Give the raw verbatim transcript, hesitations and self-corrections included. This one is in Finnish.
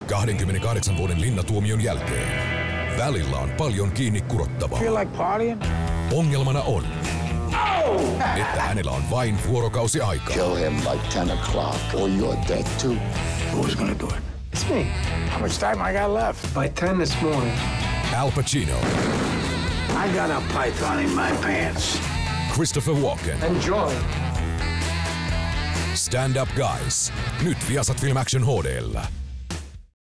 kaksikymmentäkahdeksan vuoden linnatuomion jälkeen Välillä on paljon kiinni kurottavaa. Feel like partying? Ongelmana on, että hänellä on vain vuorokausi aikaa. Kill him by ten o'clock or you're dead too. Who's gonna do it? It's me. How much time I got left? By ten this morning. Al Pacino. I got a python in my pants. Christopher Walken. Enjoy. Stand Up Guys. Nyt Viasat Film Action H D:llä.